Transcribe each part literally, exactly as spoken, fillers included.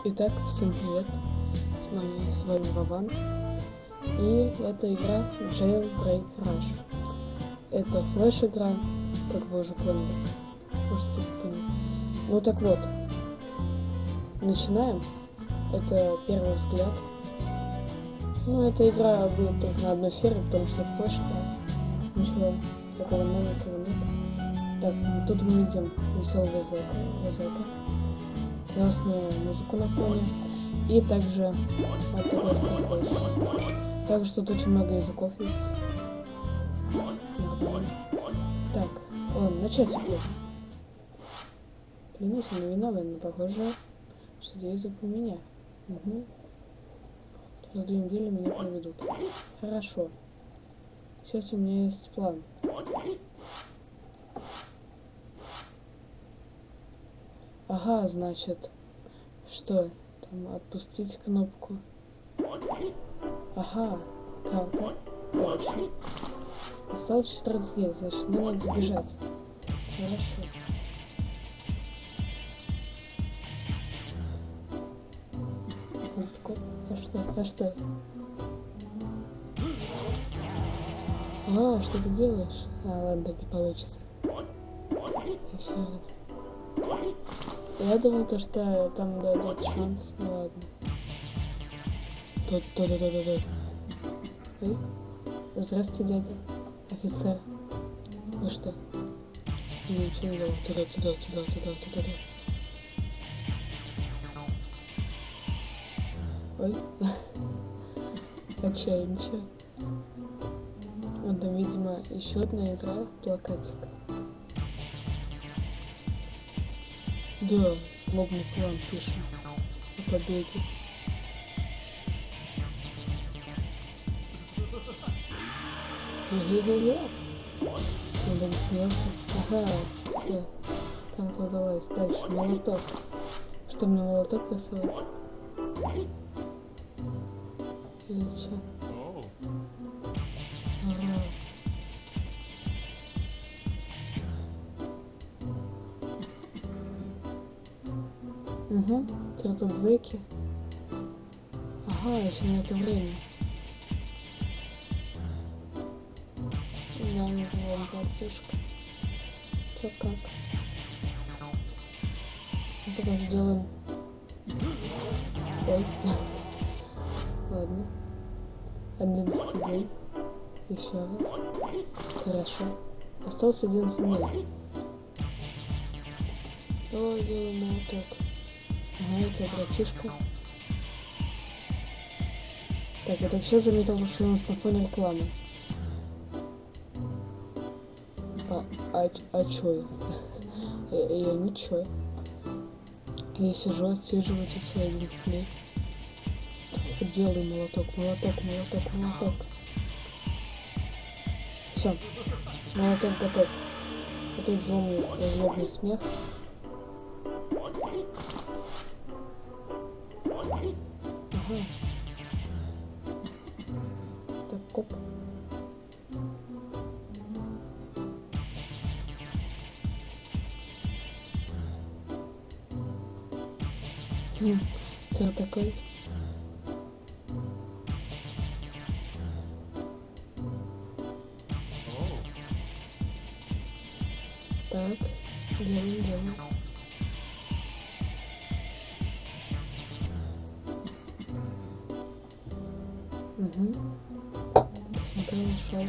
Итак, всем привет, с вами, с вами Вован, и это игра Jailbreak Rush. Это флеш-игра, как вы уже поняли, может кто-то понял. Ну так вот, начинаем, это первый взгляд. Ну эта игра будет только на одной серии, потому что это флеш-игра, ничего такого новенького нет. Так, тут мы видим веселого Зека, классную музыку на фоне, и также также тут очень много языков есть. Нормально. Так, ладно, начать игру. Клянусь, он не виновен, но похоже, что язык у меня. Угу. Через две недели меня проведут. Хорошо. Сейчас у меня есть план. Ага, значит, что там, отпустить кнопку. Ага, карта. Дальше. Осталось четырнадцать лет, значит, мне надо сбежать. Хорошо. А что? А что? А, что ты делаешь? А, ладно, не получится. Еще раз. Я думал, то, что там дадут шанс, ну ладно. Тут-тут-тут-тут-тут. Эй, здравствуйте, дядя, офицер. Вы что? Ничего не делал. Туда-туда, туда-туда, туда-туда. Ой. А чё, ничего. Вон там, видимо, еще одна игра, плакатик. Да, злобный план пишем о победе. Ге-ге-ге-ге. Надо не смеялся. Ага, все. Карта удалась. Дальше, молоток. Что, мне молоток рисовать? Или что? Ага. Угу, теперь тут зэки. Ага, еще на это время. Я не знаю, братишка. Чё как? Ну, тогда сделаем. Ой. Ладно. Одиннадцатый день. Еще раз. Хорошо. Осталось одиннадцать дней. Давай делаем молоток. Ага, это братишка. Так, это все заметил, что у нас на фоне рекламы. А, а, а чё? Я, я ничего. Я сижу, отсиживаю тут свои одиннадцать дней. Делаю молоток, молоток, молоток, молоток. Все, молоток готов. Опять злобный, злобный смех. Ага. Так, коп. Хм, царь такой. Так, делаем, делаем. Угу. Смотри, нашел.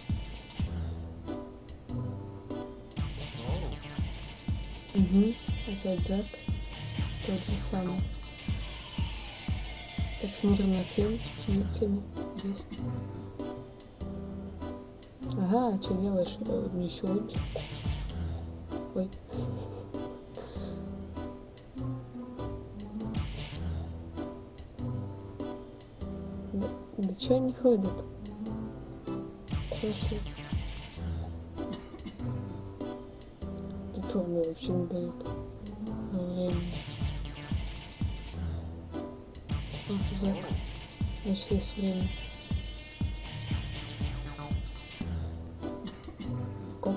Угу. Опять Зак. Тот же самый. Так, смотрим на тень. Нет тени. Есть. Ага, что делаешь? Ничего. Ой. Да, да чё они ходят? Слушай. Да чё мне вообще не дают? Время. Ах, Зак. Значит, есть время. Коп.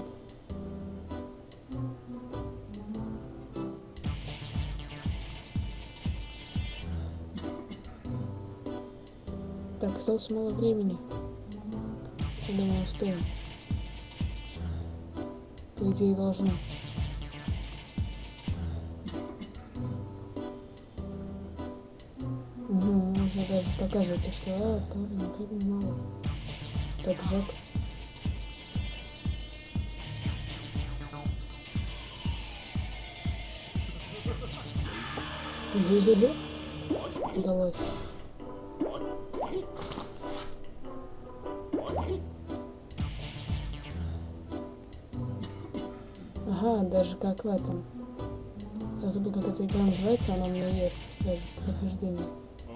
Так, осталось мало времени. Я думаю, успеем. По идее, должны. Угу, уже даже показывает, что а, парень, парень мало. Так, Зак. Удалось. Ага, даже как в этом. Я забыл, как эта игра называется, она у меня есть, даже прохождение.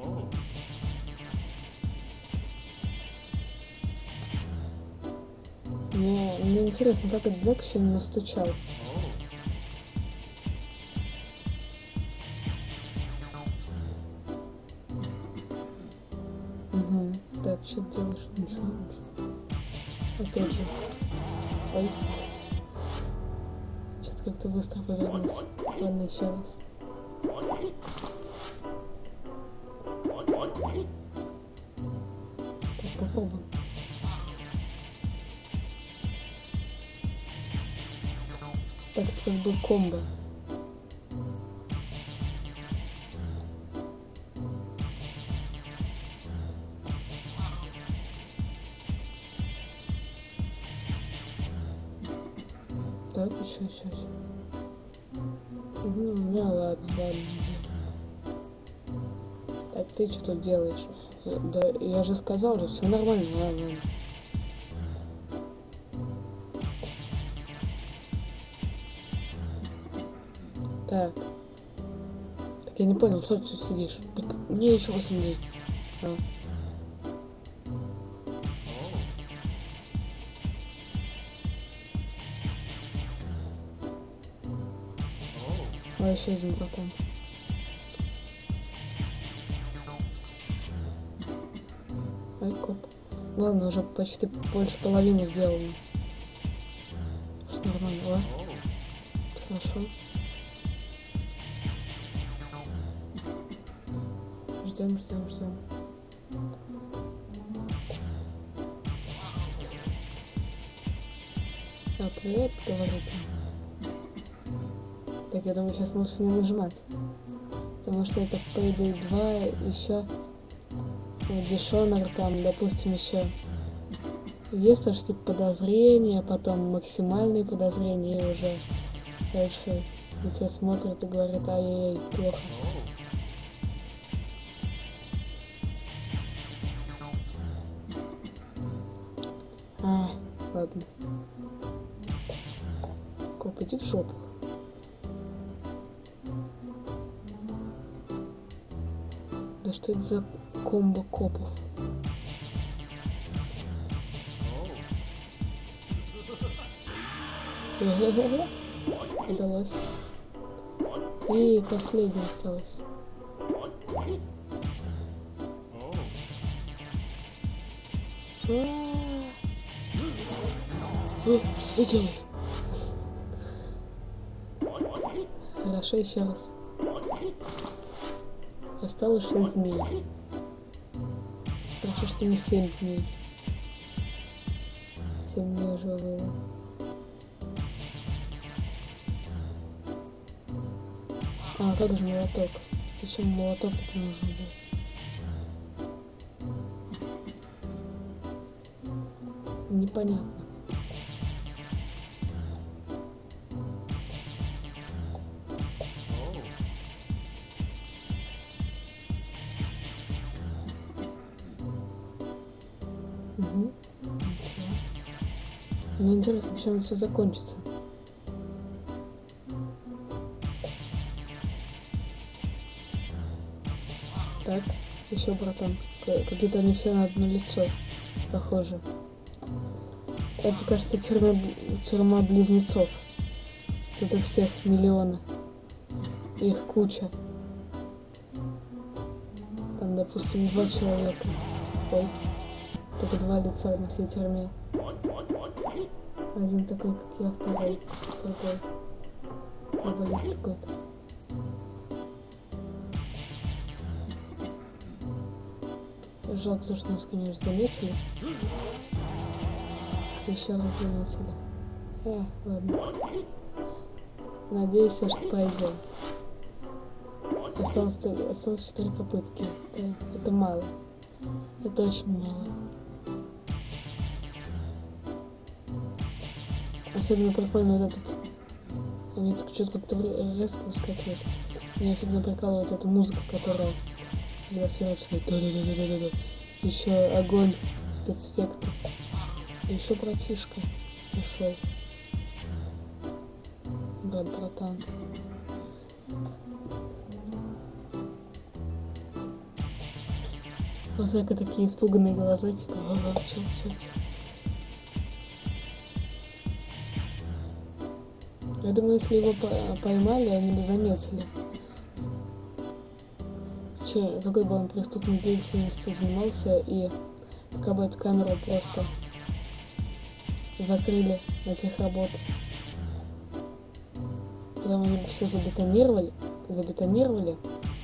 Мне, мне интересно, как этот Зак еще не настучал. Угу. Так, что ты делаешь? Ничего, ничего. Опять же. Ой. Сейчас как-то быстро повернулся. Ладно, еще раз. Так, попробуем. Так, это как бы комбо. Так, еще, еще, еще. Ну, ну ладно, ладно. Так, ты что тут делаешь? Да, я же сказал, что все нормально, ладно, ладно. Так. Так, я не понял, что ты тут сидишь? Так, мне еще восемь дней. А. А еще один братан. Ай, коп. Ладно, уже почти больше половины сделано. Что нормально, ладно? Хорошо. Ждем, ждем, ждем. А, привет, говорит он. Так, я думаю, сейчас лучше не нажимать. Потому что это в Payday два еще Дишонер, там, допустим, еще есть аж типа подозрения, потом максимальные подозрения, и уже дальше на тебя смотрят и говорят, ай-яй-яй, плохо. А, ладно. Коп, иди в шоп. Да что это за комбо копов? Удалось. И последний осталось. Ой, что делать? Хорошо, еще раз. Осталось шесть дней. Хорошо, что не семь дней. семь дней уже было. А, как же молоток? Почему молоток так нужен был? Непонятно. Угу. Мне интересно, чем все закончится. Так, еще, братан. Какие-то они все на одно лицо похожи. Это, кажется, тюрьма, тюрьма близнецов. Тут их всех миллионы. Их куча. Там, допустим, два человека. Ой. Только два лица на всей тюрьме. Один такой, как я, второй. Другой. Инвалид какой-то. жалко, то, что нас, конечно, заметили. Еще раз заметили. А, ладно. Надеюсь, что пройдем. Осталось, осталось четыре попытки. Это, это мало. Это очень мало. Особенно прикольно вот этот. Они так что-то как-то резко выскакивают. Меня особенно прикалывает эта музыка, которая когда сверочная. Да-да-да-да-да-да. Еще огонь, спецэффекты. И еще братишка пришел. Брат, братан. У Зека такие испуганные глаза, типа, ага, чё, чё, чё. Я думаю, если его поймали, они бы заметили. Че, какой бы он преступной деятельностью занимался, и пока бы эту камеру просто закрыли на тех работ. Потом они бы все забетонировали, забетонировали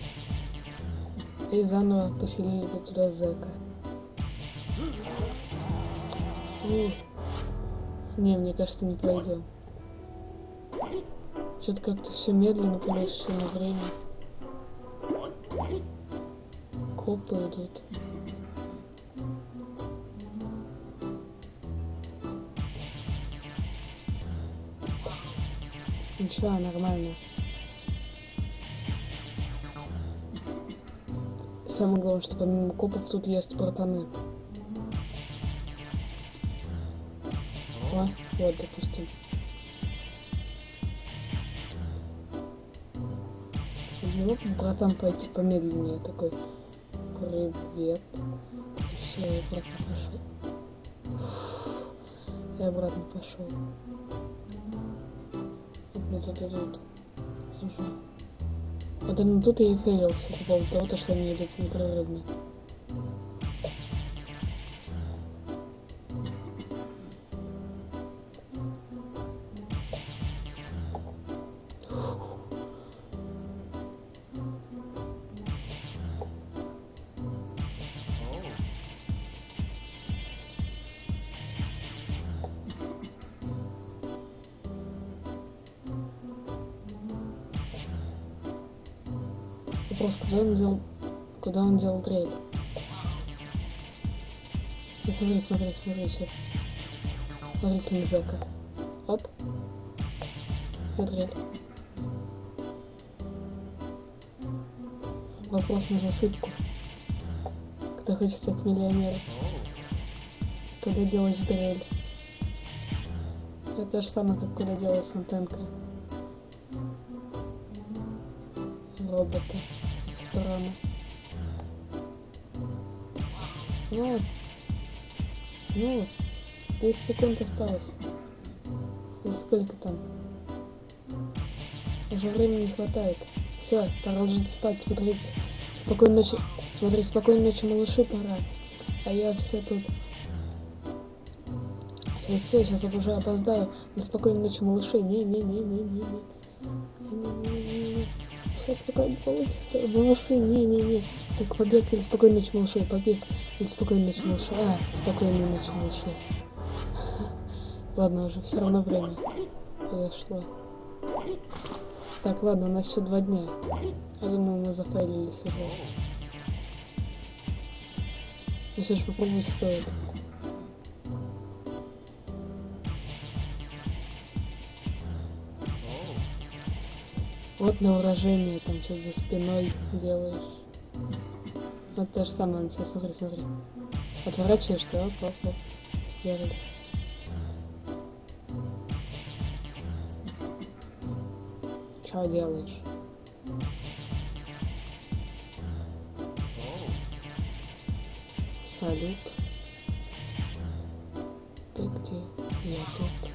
и заново поселили бы туда Зека. И... Не, мне кажется, не пройдем. Что-то как-то все медленно, конечно, на время. Копы идут. Ничего, нормально. Самое главное, что помимо копов тут есть братаны. О, вот, допустим. Ну, братан, пойти помедленнее такой. Привет. Все, я обратно пошел. Я обратно пошел. Вот тут идут. Вот именно тут я и фейлился по поводу того, что они идут непрерывно. Вопрос, куда он делал, куда он делал дрель? И смотри, смотри, смотри, сейчас. Смотрите на Зека. Оп. И дрель. Вопрос на засыпку. Кто хочет стать миллионером? Когда делаешь дрель? Это то же самое, как когда делалась антенка. Робота с стороны. Ну вот. Ну вот. десять секунд осталось. И сколько там? Уже времени не хватает. Все, пора ложиться спать, смотрите. Спокойной ночи. Смотри, спокойной ночи, малыши, пора. А я все тут. Сейчас все, сейчас я уже опоздаю. На спокойной ночи, малыши. Не-не-не-не-не-не. Не-не-не-не-не. Сейчас спокойно получится. Малыши, не-не-не. Так, побег или спокойной ночи, малыши. Побег или спокойной ночи, малыши. А, спокойной ночи, малыши. Ладно, уже все равно время подошло. Так, ладно, у нас еще два дня. Я думаю, мы зафейлились уже. Но все же попробовать стоит. Вот на выражение, там что-то за спиной делаешь. Вот то же самое, сейчас смотри, смотри. Отворачиваешься, оп, оп, оп. Сделали. Что делаешь? Салют. Ты где? Я тут.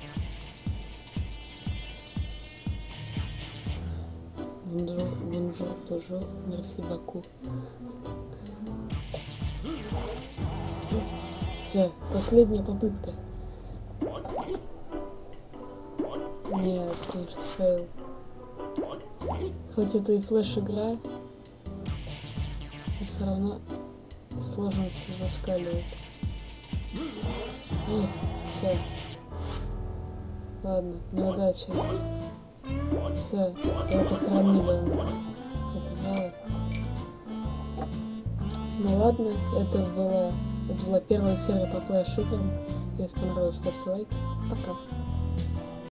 Бонжур, бонжур, тоже, мерси баку. Все, последняя попытка. Нет, конечно, фейл. Хоть это и флеш-игра, но все равно сложности зашкаливает. И все. Ладно, неудача. Все, это хранили. Это было. Ну ладно, это была, это была первая серия по флеш-шутерам. Если понравилось, ставьте лайк. Пока.